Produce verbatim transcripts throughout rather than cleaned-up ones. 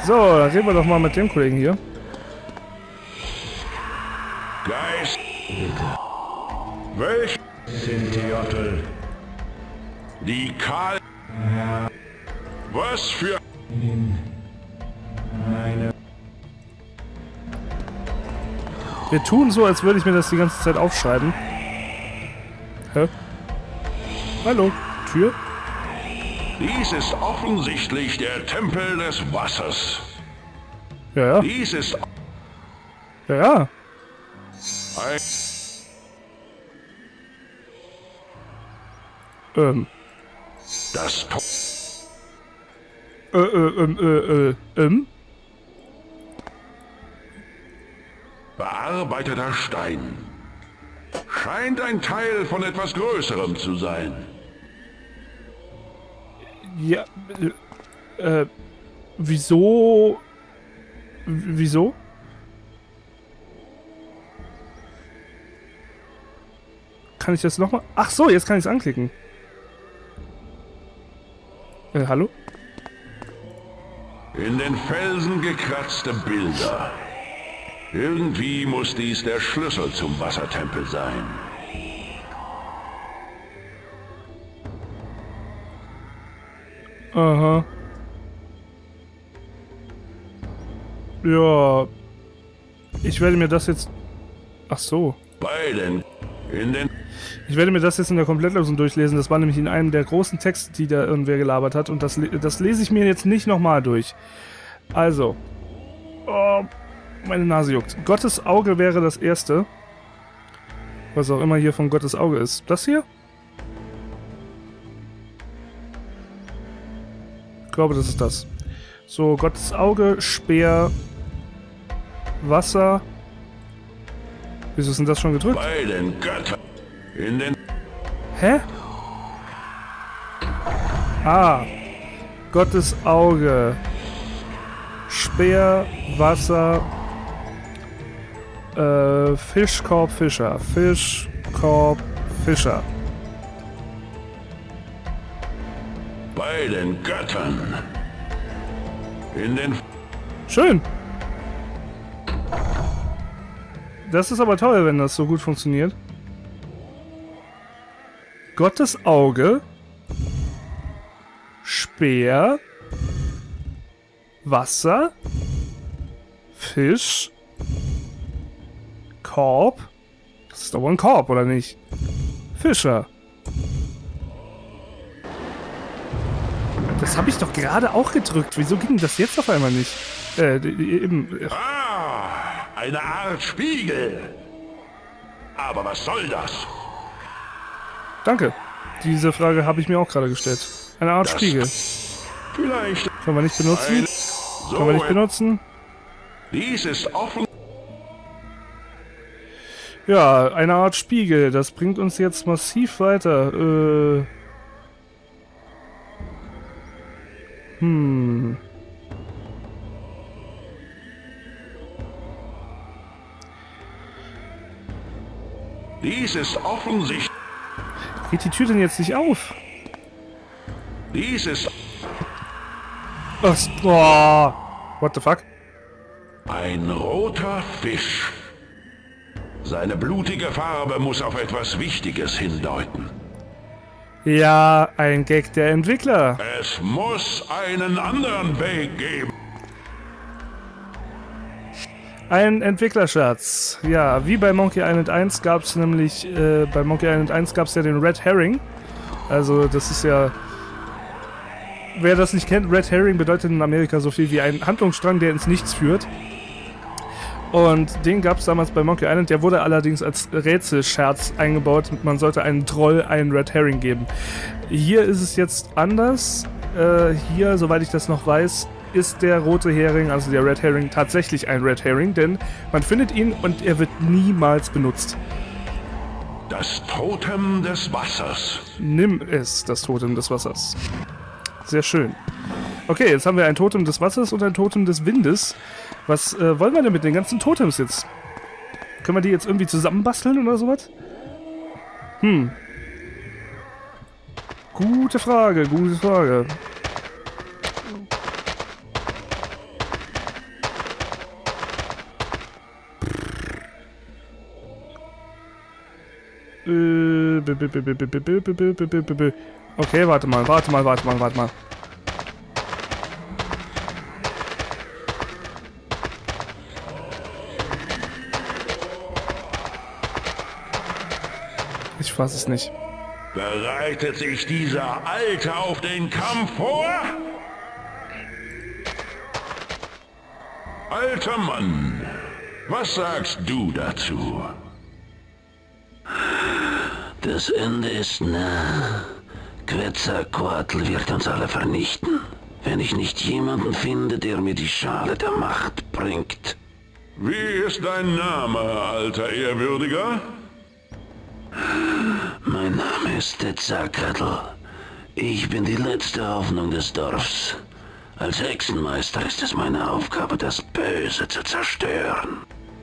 So, dann reden wir doch mal mit dem Kollegen hier. Geist. Welch sind die Jottel? Die Karl. Ja. Was für eine. Wir tun so, als würde ich mir das die ganze Zeit aufschreiben. Hä? Hallo, Tür? Dies ist offensichtlich der Tempel des Wassers. Ja, ja. Dies ist Ja, ja. ein Ähm. das To Äh, äh, ähm, äh, äh, ähm. bearbeiteter Stein. Scheint ein Teil von etwas Größerem zu sein. Ja, äh, äh, wieso? W wieso? Kann ich das nochmal? Ach so, jetzt kann ich es anklicken. Äh, hallo? In den Felsen gekratzte Bilder. Irgendwie muss dies der Schlüssel zum Wassertempel sein. Aha. Ja. Ich werde mir das jetzt... Ach so. Bei den... In den... Ich werde mir das jetzt in der Komplettlösung durchlesen. Das war nämlich in einem der großen Texte, die da irgendwer gelabert hat. Und das, das lese ich mir jetzt nicht nochmal durch. Also. Oh, meine Nase juckt. Gottes Auge wäre das erste. Was auch immer hier von Gottes Auge ist. Das hier? Ich glaube, das ist das. So, Gottes Auge, Speer, Wasser. Wieso ist denn das schon gedrückt? Bei den Göttern. In den... Hä? Ah. Gottes Auge. Speer, Wasser. Äh, Fischkorb, Fischer. Fischkorb, Fischer. Bei den Göttern. In den... Schön. Das ist aber toll, wenn das so gut funktioniert. Gottes Auge. Speer. Wasser. Fisch. Korb. Das ist doch wohl ein Korb, oder nicht? Fischer. Das habe ich doch gerade auch gedrückt. Wieso ging das jetzt auf einmal nicht? Äh, eben. Ah, eine Art Spiegel. Aber was soll das? Danke. Diese Frage habe ich mir auch gerade gestellt. Eine Art Das Spiegel. Vielleicht... Können wir nicht benutzen? Ein, so Können wir nicht benutzen? Dies ist offen... Ja, eine Art Spiegel. Das bringt uns jetzt massiv weiter. Äh... Hm... Dies ist offensichtlich... Geht die Tür denn jetzt nicht auf? Dies ist Ach, oh. What the fuck? ein roter Fisch. Seine blutige Farbe muss auf etwas Wichtiges hindeuten. Ja, ein Gag der Entwickler. Es muss einen anderen Weg geben. Ein Entwicklerschatz. Ja, wie bei Monkey Island eins gab es nämlich, äh, bei Monkey Island eins gab es ja den Red Herring. Also das ist ja... Wer das nicht kennt, Red Herring bedeutet in Amerika so viel wie ein Handlungsstrang, der ins Nichts führt. Und den gab es damals bei Monkey Island, der wurde allerdings als Rätselscherz eingebaut. Man sollte einen Troll einen Red Herring geben. Hier ist es jetzt anders. Äh, hier, soweit ich das noch weiß, ist der rote Hering, also der Red Herring, tatsächlich ein Red Herring, denn man findet ihn und er wird niemals benutzt. Das Totem des Wassers. Nimm es, das Totem des Wassers. Sehr schön. Okay, jetzt haben wir ein Totem des Wassers und ein Totem des Windes. Was äh, wollen wir denn mit den ganzen Totems jetzt? Können wir die jetzt irgendwie zusammenbasteln oder sowas? Hm. Gute Frage, gute Frage. Okay, warte mal, warte mal, warte mal, warte mal. Ich fass es nicht. Bereitet sich dieser Alte auf den Kampf vor? Alter Mann, was sagst du dazu? Das Ende ist nah. Quetzalcoatl wird uns alle vernichten, wenn ich nicht jemanden finde, der mir die Schale der Macht bringt. Wie ist dein Name, alter Ehrwürdiger? Mein Name ist Quetzalcoatl. Ich bin die letzte Hoffnung des Dorfs. Als Hexenmeister ist es meine Aufgabe, das Böse zu zerstören.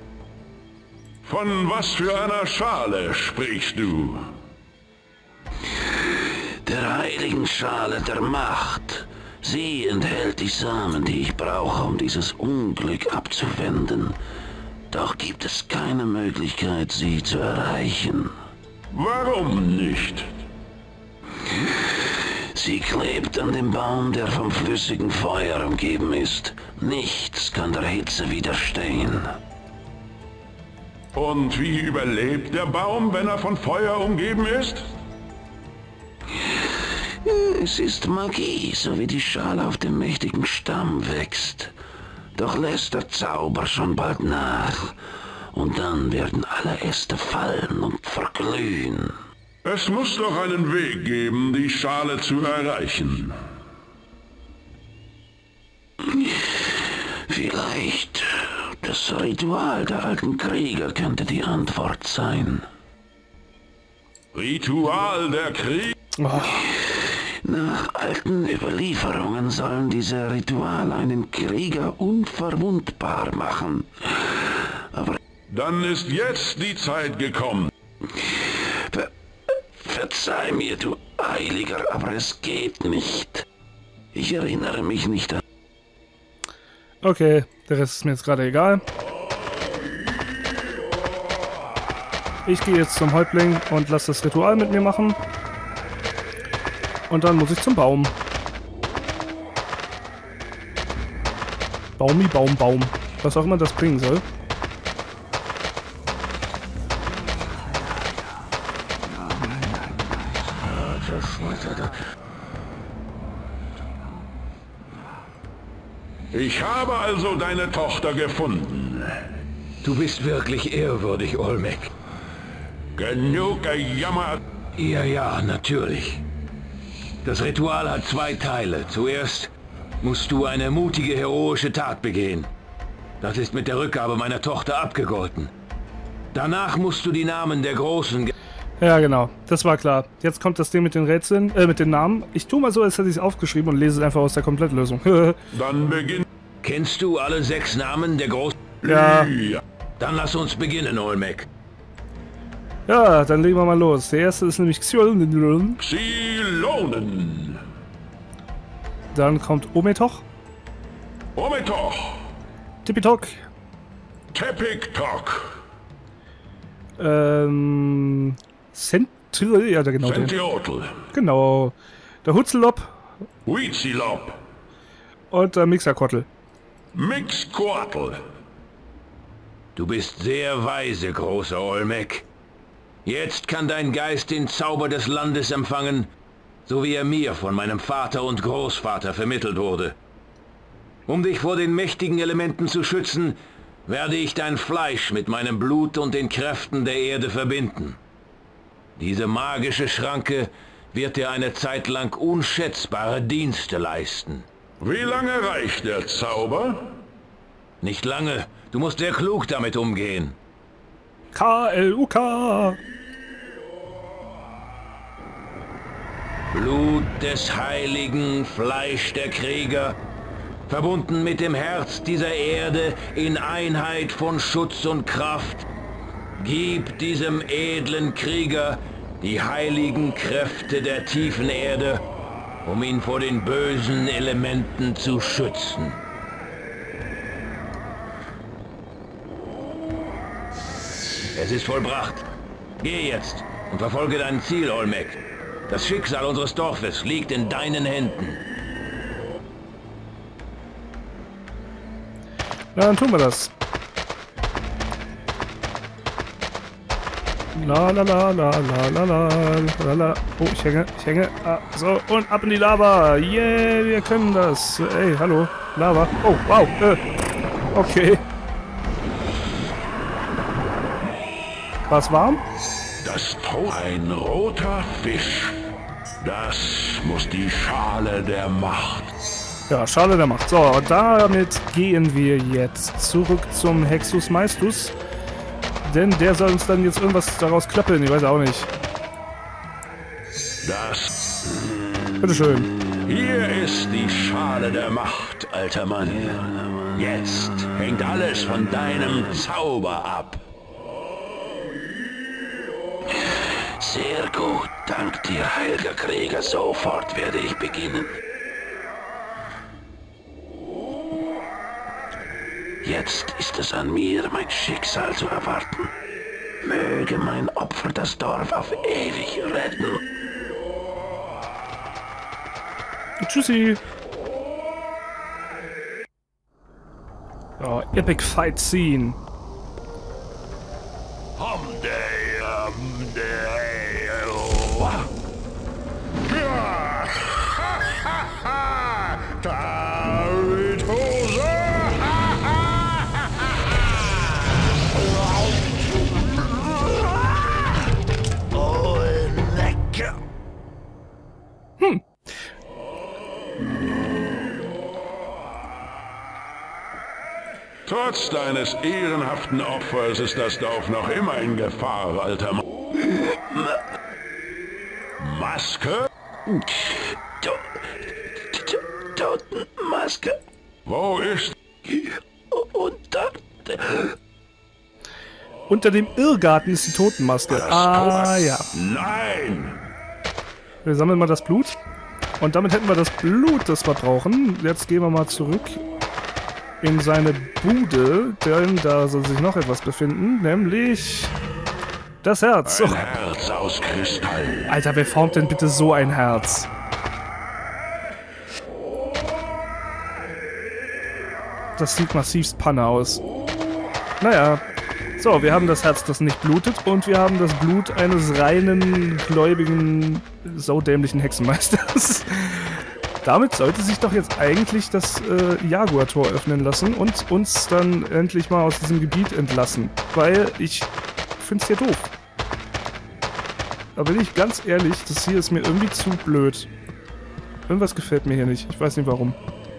Von was für einer Schale sprichst du? Der heiligen Schale der Macht. Sie enthält die Samen, die ich brauche, um dieses Unglück abzuwenden. Doch gibt es keine Möglichkeit, sie zu erreichen. Warum nicht? Sie klebt an dem Baum, der vom flüssigen Feuer umgeben ist. Nichts kann der Hitze widerstehen. Und wie überlebt der Baum, wenn er von Feuer umgeben ist? Es ist Magie, so wie die Schale auf dem mächtigen Stamm wächst. Doch lässt der Zauber schon bald nach. Und dann werden alle Äste fallen und verglühen. Es muss doch einen Weg geben, die Schale zu erreichen. Vielleicht das Ritual der alten Krieger könnte die Antwort sein. Ritual der Krieg? Oh. Nach alten Überlieferungen sollen diese Rituale einen Krieger unverwundbar machen. Aber dann ist jetzt die Zeit gekommen. Ver verzeih mir, du Heiliger, aber es geht nicht. Ich erinnere mich nicht an... Okay, der Rest ist mir jetzt gerade egal. Ich gehe jetzt zum Häuptling und lasse das Ritual mit mir machen. Und dann muss ich zum Baum. Baumi, Baum, Baum. Was auch immer das bringen soll. Ich habe also deine Tochter gefunden. Du bist wirklich ehrwürdig, Olmec. Genug gejammert. Ja, ja, natürlich. Das Ritual hat zwei Teile. Zuerst musst du eine mutige, heroische Tat begehen. Das ist mit der Rückgabe meiner Tochter abgegolten. Danach musst du die Namen der Großen... Ge Ja, genau. Das war klar. Jetzt kommt das Ding mit den Rätseln, äh, mit den Namen. Ich tue mal so, als hätte ich es aufgeschrieben und lese es einfach aus der Komplettlösung. Dann beginn... Kennst du alle sechs Namen der Großen... Ja. Ja. Dann lass uns beginnen, Olmec. Ja, dann legen wir mal los. Der erste ist nämlich Xylonen. Xylonen. Dann kommt Ometoch. Ometoch. Tipitok. Tepiktok. Ähm... Sentil, ja, da genau. Den. Sentiotl. Genau. Der Hutzelop Huizilop. und der Mixerkottel. Mixquartel. Du bist sehr weise, großer Olmec. Jetzt kann dein Geist den Zauber des Landes empfangen, so wie er mir von meinem Vater und Großvater vermittelt wurde. Um dich vor den mächtigen Elementen zu schützen, werde ich dein Fleisch mit meinem Blut und den Kräften der Erde verbinden. Diese magische Schranke wird dir eine Zeit lang unschätzbare Dienste leisten. Wie lange reicht der Zauber? Nicht lange, du musst sehr klug damit umgehen. K L U K. Blut des Heiligen, Fleisch der Krieger, verbunden mit dem Herz dieser Erde in Einheit von Schutz und Kraft, gib diesem edlen Krieger die heiligen Kräfte der tiefen Erde, um ihn vor den bösen Elementen zu schützen. Es ist vollbracht. Geh jetzt. und verfolge dein Ziel, Olmec. Das Schicksal unseres Dorfes liegt in deinen Händen. Na, dann tun wir das. La la la la la la la la la. Oh, ich hänge, ich hänge. Ah, so, und ab in die Lava. Yeah, wir können das. Ey, hallo, Lava. Oh, wow. Äh, okay. War's warm? Das Tod, ein roter Fisch. Das muss die Schale der Macht. Ja, Schale der Macht. So, damit gehen wir jetzt zurück zum Hexus Maestus. Denn der soll uns dann jetzt irgendwas daraus klappeln. Ich weiß auch nicht. Das... Bitteschön. Hier ist die Schale der Macht, alter Mann. Jetzt hängt alles von deinem Zauber ab. Sehr gut, dank dir, heiliger Krieger. Sofort werde ich beginnen. Jetzt ist es an mir, mein Schicksal zu erwarten. Möge mein Opfer das Dorf auf ewig retten. Tschüssi. Oh, Epic Fight Scene. Hm. Trotz deines ehrenhaften Opfers ist das Dorf noch immer in Gefahr, alter Mann. Maske? Totenmaske. Wo ist... Unter... Unter dem Irrgarten ist die Totenmaske. Das Ah, Tor? ja. Nein! Wir sammeln mal das Blut. Und damit hätten wir das Blut, das wir brauchen. Jetzt gehen wir mal zurück in seine Bude, denn da soll sich noch etwas befinden, nämlich das Herz. Ein Oh. Herz aus Kristall. Alter, wer formt denn bitte so ein Herz? Das sieht massivst Panne aus. Naja. So, wir haben das Herz, das nicht blutet, und wir haben das Blut eines reinen, gläubigen, saudämlichen Hexenmeisters. Damit sollte sich doch jetzt eigentlich das äh, Jaguar-Tor öffnen lassen und uns dann endlich mal aus diesem Gebiet entlassen. Weil ich finde es hier doof. Da bin ich ganz ehrlich, das hier ist mir irgendwie zu blöd. Irgendwas gefällt mir hier nicht. Ich weiß nicht warum.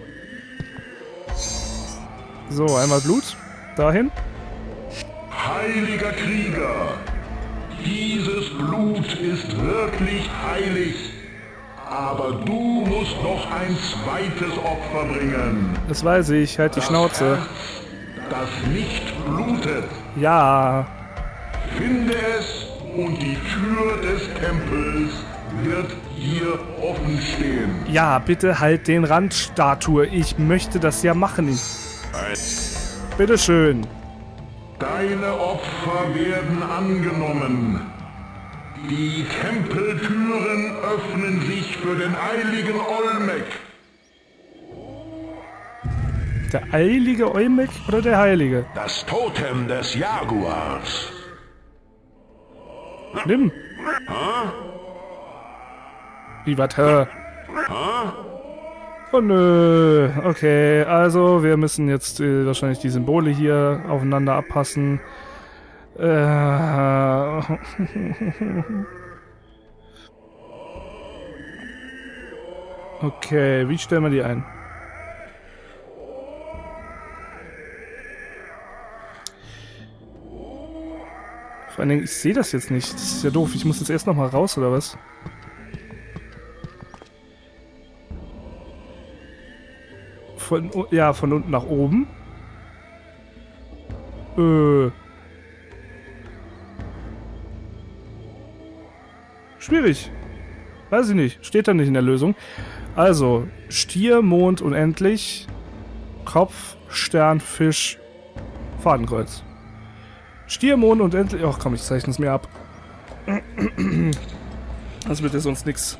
So, einmal Blut. Dahin. Heiliger Krieger, dieses Blut ist wirklich heilig. Aber du musst noch ein zweites Opfer bringen. Das weiß ich. Halt die Das Schnauze. Herz, das nicht blutet. Ja. Finde es und die Tür des Tempels wird hier offen stehen. Ja, bitte halt den Rand, Statue. Ich möchte das ja machen. Bitteschön. Deine Opfer werden angenommen. Die Tempeltüren öffnen sich für den heiligen Olmec. Der eilige Olmec oder der Heilige? Das Totem des Jaguars. Nimm. Wie, was, hä? Oh nö. Okay, also wir müssen jetzt äh, wahrscheinlich die Symbole hier aufeinander abpassen. Äh. Okay, wie stellen wir die ein? Vor allen Dingen, ich sehe das jetzt nicht. Das ist ja doof. Ich muss jetzt erst noch mal raus, oder was? Von, ja, von unten nach oben. Äh. Schwierig. Weiß ich nicht. Steht da nicht in der Lösung. Also, Stier, Mond, unendlich. Kopf, Stern, Fisch, Fadenkreuz. Stier, Mond, unendlich. Ach komm, ich zeichne es mir ab. Das wird ja sonst nix.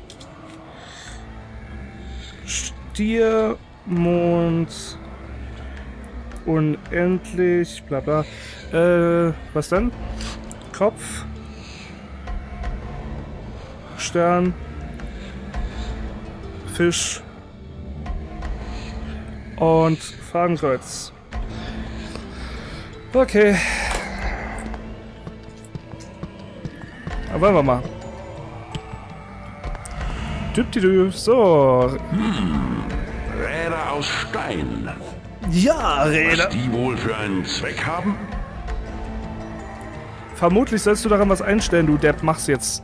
Stier, Mond, unendlich, bla bla. Äh, was dann? Kopf, Stern, Fisch und Fadenkreuz. Okay. Aber wollen wir mal. Düptidü. So. Hm. Räder aus Stein. Ja, Räder. Was die wohl für einen Zweck haben? Vermutlich sollst du daran was einstellen, du Depp. Mach's jetzt.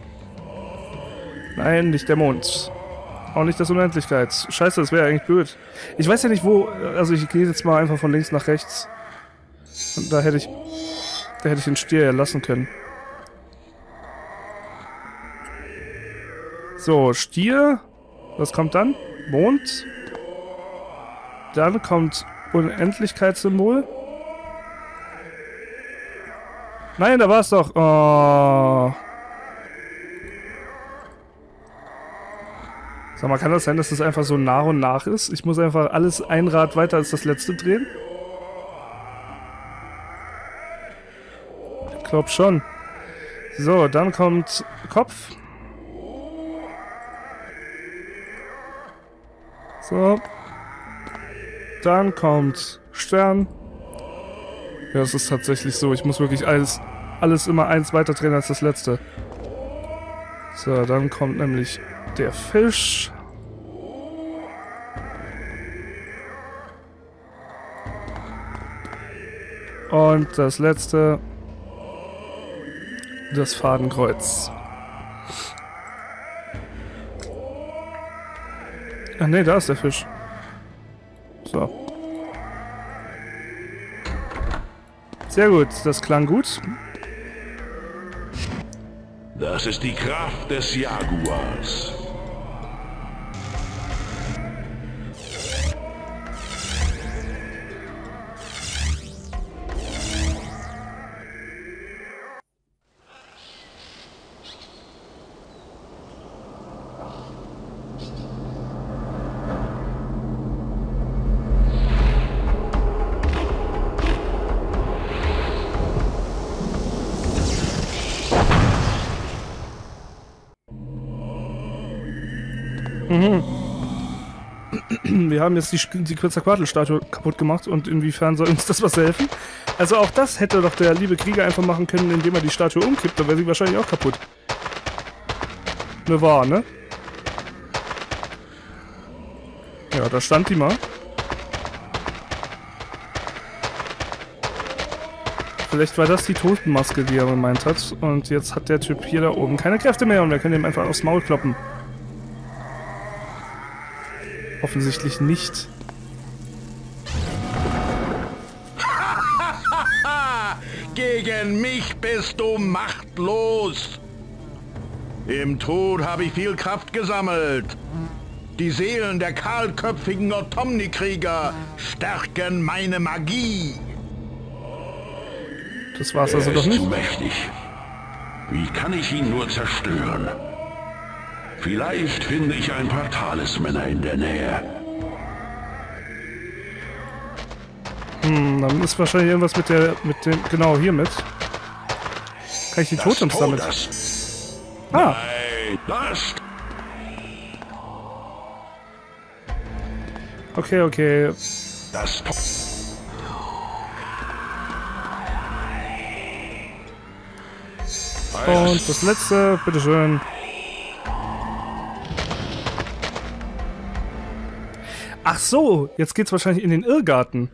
Nein, nicht der Mond. Auch nicht das Unendlichkeit. Scheiße, das wäre eigentlich blöd. Ich weiß ja nicht wo... Also ich gehe jetzt mal einfach von links nach rechts. Und da hätte ich... Da hätte ich den Stier ja lassen können. So, Stier. Was kommt dann? Mond. Dann kommt Unendlichkeitssymbol. Nein, da war es doch. Oh. Sag mal, kann das sein, dass das einfach so nach und nach ist? Ich muss einfach alles ein Rad weiter als das letzte drehen? Ich glaub schon. So, dann kommt Kopf. So. Dann kommt Stern. Ja, es ist tatsächlich so. Ich muss wirklich alles, alles immer eins weiter drehen als das letzte. So, dann kommt nämlich der Fisch. Und das letzte. Das Fadenkreuz. Ach nee, da ist der Fisch. So. Sehr gut, das klang gut. Das ist die Kraft des Jaguars. Wir haben jetzt die, die Quetzalcoatl-Statue kaputt gemacht und inwiefern soll uns das was helfen? Also auch das hätte doch der liebe Krieger einfach machen können, indem er die Statue umkippt, dann wäre sie wahrscheinlich auch kaputt. Ne, wahr, ne? Ja, da stand die mal. Vielleicht war das die Totenmaske, die er gemeint hat. Und jetzt hat der Typ hier da oben keine Kräfte mehr und wir können ihm einfach aufs Maul kloppen. Offensichtlich nicht. Gegen mich bist du machtlos. Im Tod habe ich viel Kraft gesammelt. Die Seelen der kahlköpfigen Otomni-Krieger stärken meine Magie. Das war's also doch nicht. Er ist mächtig. Wie kann ich ihn nur zerstören? Vielleicht finde ich ein paar Talismänner in der Nähe. Hm, dann ist wahrscheinlich irgendwas mit der, mit dem, genau, hier mit. Kann ich die Totems damit? Ah. Nein, das. Okay, okay. Das. Und das letzte, bitteschön. Ach so, jetzt geht's wahrscheinlich in den Irrgarten.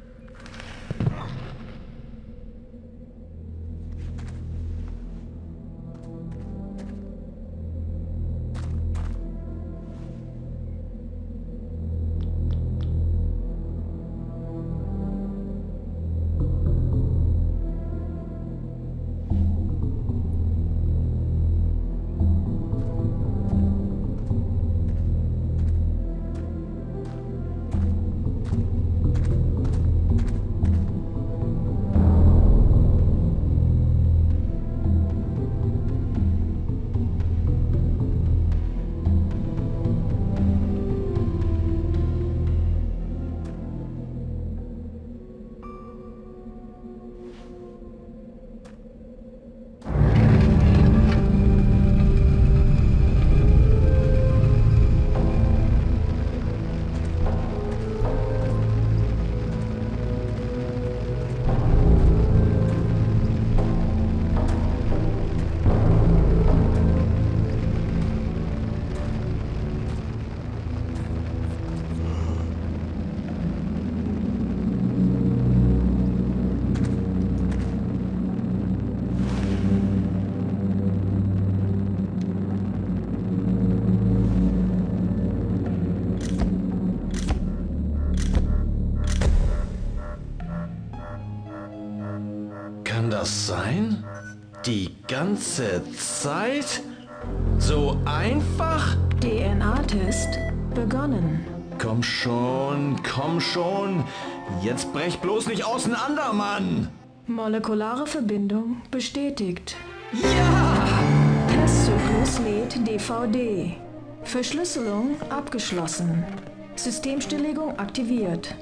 das sein? Die ganze Zeit? So einfach? D N A-Test begonnen. Komm schon, komm schon. Jetzt brech bloß nicht auseinander, Mann. Molekulare Verbindung bestätigt. Ja! Testzyklus lädt D V D. Verschlüsselung abgeschlossen. Systemstilllegung aktiviert.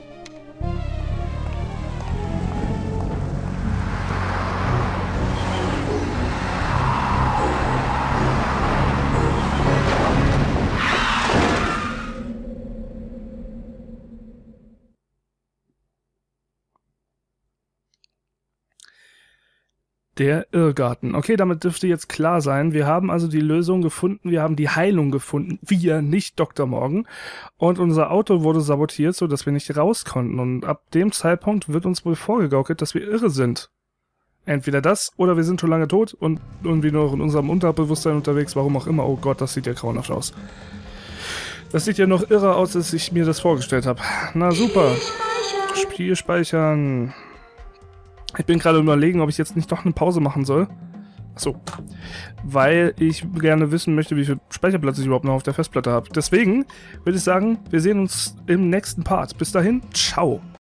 Der Irrgarten. Okay, damit dürfte jetzt klar sein. Wir haben also die Lösung gefunden, wir haben die Heilung gefunden. Wir, nicht Doktor Morgan. Und unser Auto wurde sabotiert, sodass wir nicht raus konnten. Und ab dem Zeitpunkt wird uns wohl vorgegaukelt, dass wir irre sind. Entweder das, oder wir sind schon lange tot und irgendwie nur in unserem Unterbewusstsein unterwegs, warum auch immer. Oh Gott, das sieht ja grauenhaft aus. Das sieht ja noch irrer aus, als ich mir das vorgestellt habe. Na super. Spiel speichern. Ich bin gerade überlegen, ob ich jetzt nicht doch eine Pause machen soll. Achso. Weil ich gerne wissen möchte, wie viel Speicherplatz ich überhaupt noch auf der Festplatte habe. Deswegen würde ich sagen, wir sehen uns im nächsten Part. Bis dahin, ciao.